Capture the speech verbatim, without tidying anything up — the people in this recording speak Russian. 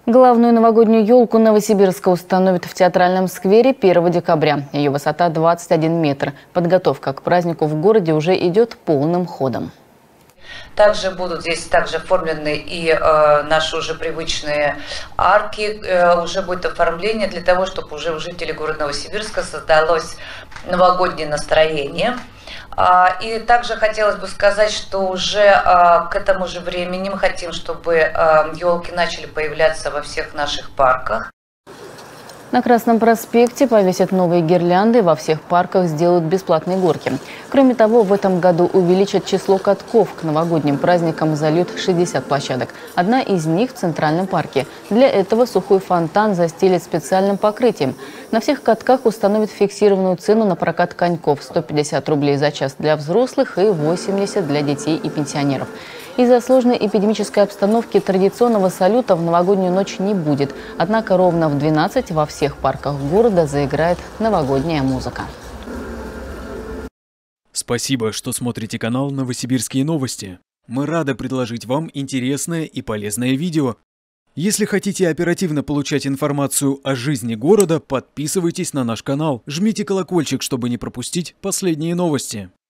Главную новогоднюю елку Новосибирска установят в Театральном сквере первого декабря. Ее высота двадцать один метр. Подготовка к празднику в городе уже идет полным ходом. Также будут здесь также оформлены и э, наши уже привычные арки, э, уже будет оформление для того, чтобы уже у жителей города Новосибирска создалось новогоднее настроение. А, и также хотелось бы сказать, что уже а, к этому же времени мы хотим, чтобы а, елки начали появляться во всех наших парках. На Красном проспекте повесят новые гирлянды, во всех парках сделают бесплатные горки. Кроме того, в этом году увеличат число катков. К новогодним праздникам зальют шестьдесят площадок. Одна из них в Центральном парке. Для этого сухой фонтан застелят специальным покрытием. На всех катках установят фиксированную цену на прокат коньков – сто пятьдесят рублей за час для взрослых и восемьдесят для детей и пенсионеров. Из-за сложной эпидемической обстановки традиционного салюта в новогоднюю ночь не будет. Однако ровно в двенадцать во всех парках города заиграет новогодняя музыка. Спасибо, что смотрите канал «Новосибирские новости». Мы рады предложить вам интересное и полезное видео. Если хотите оперативно получать информацию о жизни города, подписывайтесь на наш канал, жмите колокольчик, чтобы не пропустить последние новости.